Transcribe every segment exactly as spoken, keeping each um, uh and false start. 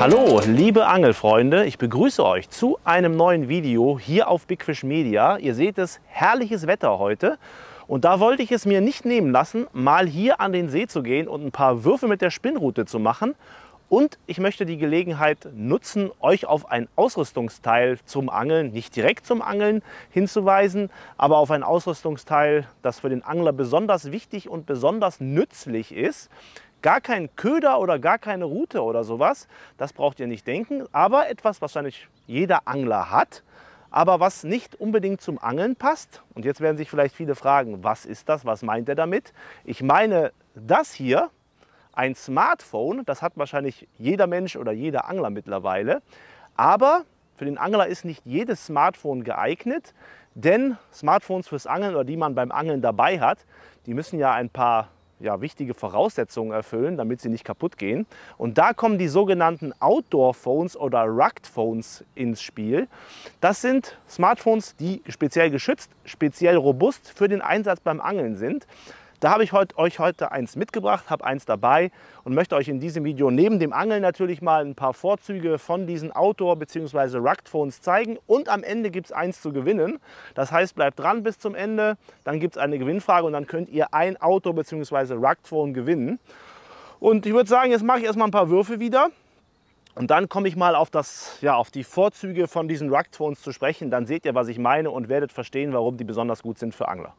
Hallo liebe Angelfreunde, ich begrüße euch zu einem neuen Video hier auf Big Fish Media. Ihr seht es, herrliches Wetter heute und da wollte ich es mir nicht nehmen lassen, mal hier an den See zu gehen und ein paar Würfe mit der Spinnrute zu machen. Und ich möchte die Gelegenheit nutzen, euch auf ein Ausrüstungsteil zum Angeln, nicht direkt zum Angeln hinzuweisen, aber auf ein Ausrüstungsteil, das für den Angler besonders wichtig und besonders nützlich ist. Gar kein Köder oder gar keine Rute oder sowas, das braucht ihr nicht denken, aber etwas, was wahrscheinlich jeder Angler hat, aber was nicht unbedingt zum Angeln passt. Und jetzt werden sich vielleicht viele fragen, was ist das, was meint er damit? Ich meine das hier, ein Smartphone, das hat wahrscheinlich jeder Mensch oder jeder Angler mittlerweile, aber für den Angler ist nicht jedes Smartphone geeignet, denn Smartphones fürs Angeln oder die man beim Angeln dabei hat, die müssen ja ein paar ja, wichtige Voraussetzungen erfüllen, damit sie nicht kaputt gehen. Und da kommen die sogenannten Outdoor-Phones oder Rugged-Phones ins Spiel. Das sind Smartphones, die speziell geschützt, speziell robust für den Einsatz beim Angeln sind. Da habe ich heut, euch heute eins mitgebracht, habe eins dabei und möchte euch in diesem Video neben dem Angeln natürlich mal ein paar Vorzüge von diesen Outdoor- bzw. Rugged Phones zeigen. Und am Ende gibt es eins zu gewinnen. Das heißt, bleibt dran bis zum Ende, dann gibt es eine Gewinnfrage und dann könnt ihr ein Outdoor- bzw. Rugged Phone gewinnen. Und ich würde sagen, jetzt mache ich erstmal ein paar Würfe wieder. Und dann komme ich mal auf, das, ja, auf die Vorzüge von diesen Rugged Phones zu sprechen. Dann seht ihr, was ich meine und werdet verstehen, warum die besonders gut sind für Angler.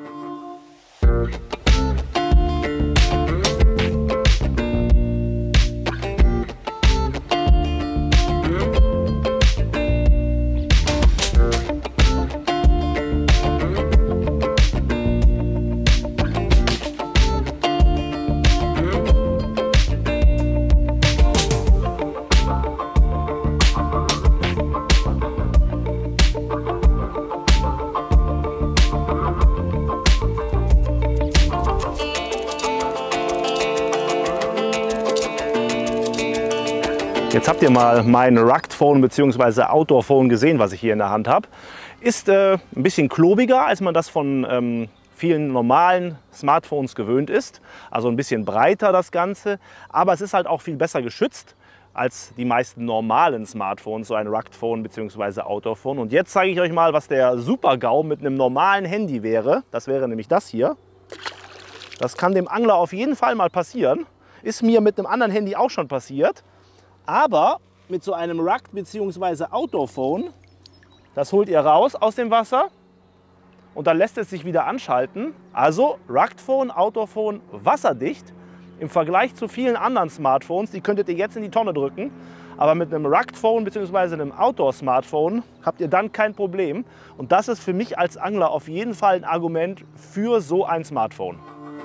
Jetzt habt ihr mal mein Rugged Phone bzw. Outdoor Phone gesehen, was ich hier in der Hand habe. Ist äh, ein bisschen klobiger, als man das von ähm, vielen normalen Smartphones gewöhnt ist. Also ein bisschen breiter das Ganze, aber es ist halt auch viel besser geschützt als die meisten normalen Smartphones, so ein Rugged Phone bzw. Outdoor Phone. Und jetzt zeige ich euch mal, was der Super-GAU mit einem normalen Handy wäre. Das wäre nämlich das hier. Das kann dem Angler auf jeden Fall mal passieren. Ist mir mit einem anderen Handy auch schon passiert. Aber mit so einem Rugged bzw. Outdoor Phone, das holt ihr raus aus dem Wasser und dann lässt es sich wieder anschalten. Also Rugged Phone, Outdoor Phone, wasserdicht im Vergleich zu vielen anderen Smartphones. Die könntet ihr jetzt in die Tonne drücken. Aber mit einem Rugged Phone bzw. einem Outdoor Smartphone habt ihr dann kein Problem. Und das ist für mich als Angler auf jeden Fall ein Argument für so ein Smartphone.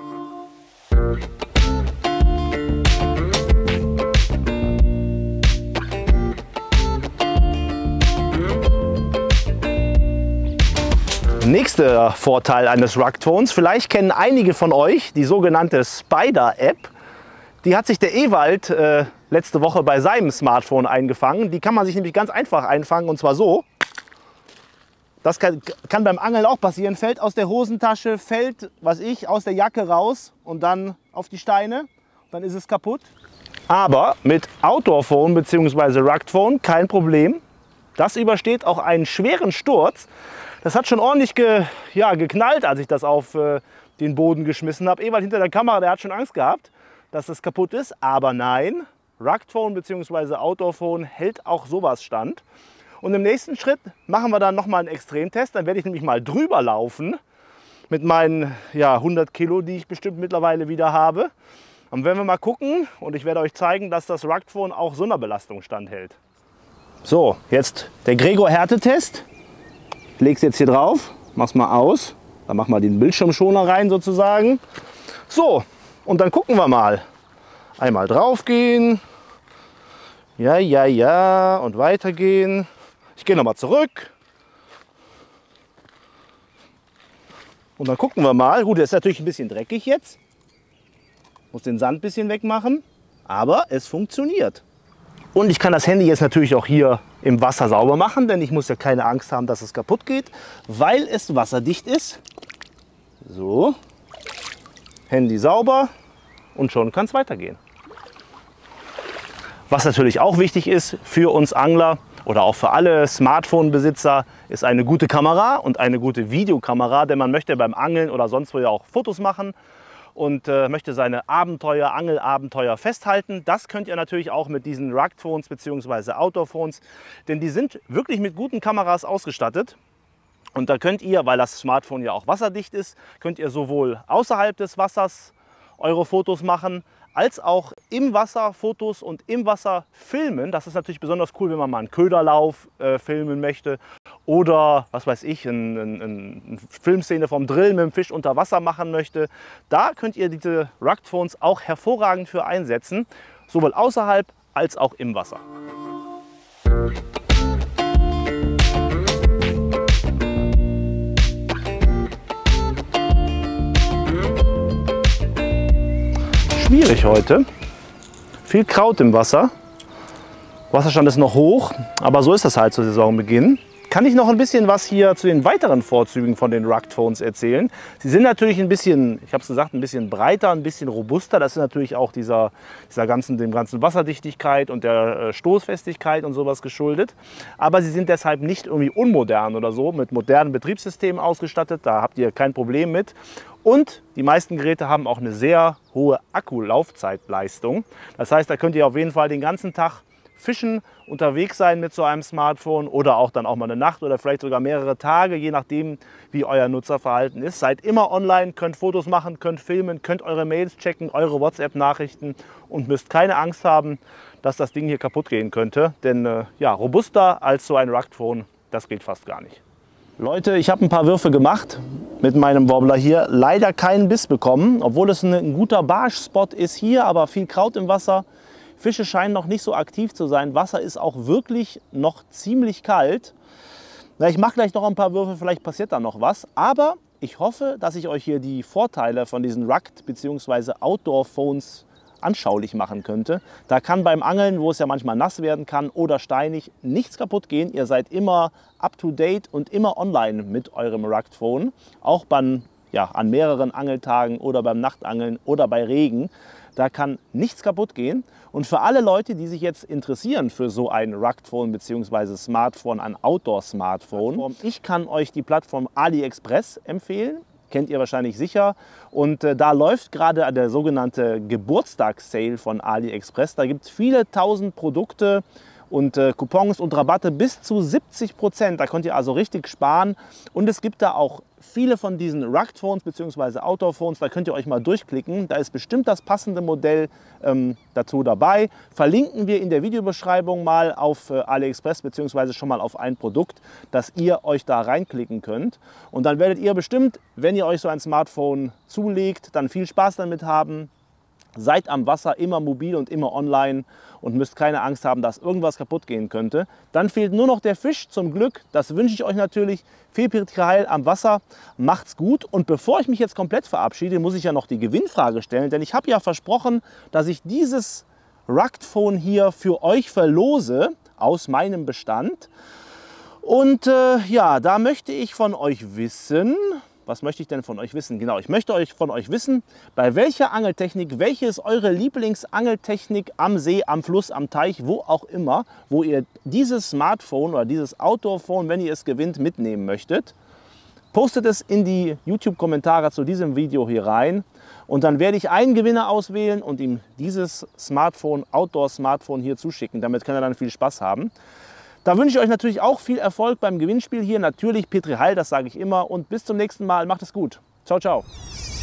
Nächster Vorteil eines Rugged Phones, vielleicht kennen einige von euch die sogenannte Spider App. Die hat sich der Ewald äh, letzte Woche bei seinem Smartphone eingefangen. Die kann man sich nämlich ganz einfach einfangen und zwar so. Das kann, kann beim Angeln auch passieren. Fällt aus der Hosentasche, fällt, was ich, aus der Jacke raus und dann auf die Steine. Dann ist es kaputt. Aber mit Outdoor Phone bzw. Rugged Phone kein Problem. Das übersteht auch einen schweren Sturz. Das hat schon ordentlich ge, ja, geknallt, als ich das auf äh, den Boden geschmissen habe. Ewald hinter der Kamera, der hat schon Angst gehabt, dass das kaputt ist. Aber nein, Rugged Phone bzw. Outdoor Phone hält auch sowas stand. Und im nächsten Schritt machen wir dann nochmal einen Extremtest. Dann werde ich nämlich mal drüber laufen mit meinen ja, hundert Kilo, die ich bestimmt mittlerweile wieder habe. Und wenn wir mal gucken, und ich werde euch zeigen, dass das Rugged Phone auch so einer Belastung standhält. So, jetzt der Gregor Härtetest. Ich lege es jetzt hier drauf, mach's mal aus. Dann mach mal den Bildschirmschoner rein sozusagen. So, und dann gucken wir mal. Einmal drauf gehen. Ja, ja, ja. Und weitergehen. Ich gehe nochmal zurück. Und dann gucken wir mal. Gut, das ist natürlich ein bisschen dreckig jetzt. Muss den Sand ein bisschen wegmachen. Aber es funktioniert. Und ich kann das Handy jetzt natürlich auch hier im Wasser sauber machen, denn ich muss ja keine Angst haben, dass es kaputt geht, weil es wasserdicht ist. So, Handy sauber und schon kann es weitergehen. Was natürlich auch wichtig ist für uns Angler oder auch für alle Smartphone-Besitzer, ist eine gute Kamera und eine gute Videokamera, denn man möchte beim Angeln oder sonst wo ja auch Fotos machen und äh, möchte seine Abenteuer, Angelabenteuer festhalten. Das könnt ihr natürlich auch mit diesen Rugged Phones bzw. Outdoor-Phones, denn die sind wirklich mit guten Kameras ausgestattet. Und da könnt ihr, weil das Smartphone ja auch wasserdicht ist, könnt ihr sowohl außerhalb des Wassers eure Fotos machen, als auch im Wasser Fotos und im Wasser filmen. Das ist natürlich besonders cool, wenn man mal einen Köderlauf äh, filmen möchte oder, was weiß ich, eine ein, ein Filmszene vom Drillen mit dem Fisch unter Wasser machen möchte. Da könnt ihr diese Rugged Phones auch hervorragend für einsetzen, sowohl außerhalb als auch im Wasser. Schwierig heute. Viel Kraut im Wasser. Wasserstand ist noch hoch, aber so ist das halt zu Saisonbeginn. Kann ich noch ein bisschen was hier zu den weiteren Vorzügen von den Rugged Phones erzählen. Sie sind natürlich ein bisschen, ich habe es gesagt, ein bisschen breiter, ein bisschen robuster. Das ist natürlich auch dieser, dieser ganzen, dem ganzen Wasserdichtigkeit und der Stoßfestigkeit und sowas geschuldet. Aber sie sind deshalb nicht irgendwie unmodern oder so, mit modernen Betriebssystemen ausgestattet. Da habt ihr kein Problem mit. Und die meisten Geräte haben auch eine sehr hohe Akkulaufzeitleistung. Das heißt, da könnt ihr auf jeden Fall den ganzen Tag fischen, unterwegs sein mit so einem Smartphone oder auch dann auch mal eine Nacht oder vielleicht sogar mehrere Tage, je nachdem, wie euer Nutzerverhalten ist. Seid immer online, könnt Fotos machen, könnt filmen, könnt eure Mails checken, eure WhatsApp-Nachrichten und müsst keine Angst haben, dass das Ding hier kaputt gehen könnte. Denn äh, ja, robuster als so ein Rugged Phone, das geht fast gar nicht. Leute, ich habe ein paar Würfe gemacht mit meinem Wobbler hier. Leider keinen Biss bekommen, obwohl es ein, ein guter Barschspot ist hier, aber viel Kraut im Wasser. Fische scheinen noch nicht so aktiv zu sein. Wasser ist auch wirklich noch ziemlich kalt. Na, ich mache gleich noch ein paar Würfe, vielleicht passiert da noch was. Aber ich hoffe, dass ich euch hier die Vorteile von diesen Rugged bzw. Outdoor-Phones anschaulich machen könnte. Da kann beim Angeln, wo es ja manchmal nass werden kann oder steinig, nichts kaputt gehen. Ihr seid immer up-to-date und immer online mit eurem Rugged Phone. Auch beim, ja, an mehreren Angeltagen oder beim Nachtangeln oder bei Regen. Da kann nichts kaputt gehen. Und für alle Leute, die sich jetzt interessieren für so ein Rugged Phone bzw. Smartphone, ein Outdoor-Smartphone, ich kann euch die Plattform AliExpress empfehlen. Kennt ihr wahrscheinlich sicher. Und äh, da läuft gerade der sogenannte Geburtstagssale von AliExpress. Da gibt es viele tausend Produkte und äh, Coupons und Rabatte bis zu siebzig Prozent. Da könnt ihr also richtig sparen. Und es gibt da auch viele von diesen Rugged Phones bzw. Outdoor Phones. Da könnt ihr euch mal durchklicken. Da ist bestimmt das passende Modell ähm, dazu dabei. Verlinken wir in der Videobeschreibung mal auf äh, AliExpress bzw. schon mal auf ein Produkt, dass ihr euch da reinklicken könnt. Und dann werdet ihr bestimmt, wenn ihr euch so ein Smartphone zulegt, dann viel Spaß damit haben. Seid am Wasser immer mobil und immer online und müsst keine Angst haben, dass irgendwas kaputt gehen könnte. Dann fehlt nur noch der Fisch, zum Glück. Das wünsche ich euch natürlich. Viel Heil am Wasser. Macht's gut. Und bevor ich mich jetzt komplett verabschiede, muss ich ja noch die Gewinnfrage stellen. Denn ich habe ja versprochen, dass ich dieses Rugged Phone hier für euch verlose aus meinem Bestand. Und äh, ja, da möchte ich von euch wissen... Was möchte ich denn von euch wissen? Genau, ich möchte euch von euch wissen, bei welcher Angeltechnik, welche ist eure Lieblingsangeltechnik am See, am Fluss, am Teich, wo auch immer, wo ihr dieses Smartphone oder dieses Outdoor-Phone, wenn ihr es gewinnt, mitnehmen möchtet. Postet es in die YouTube-Kommentare zu diesem Video hier rein und dann werde ich einen Gewinner auswählen und ihm dieses Smartphone, Outdoor-Smartphone hier zuschicken. Damit kann er dann viel Spaß haben. Da wünsche ich euch natürlich auch viel Erfolg beim Gewinnspiel hier. Natürlich Petri Heil, das sage ich immer. Und bis zum nächsten Mal. Macht es gut. Ciao, ciao.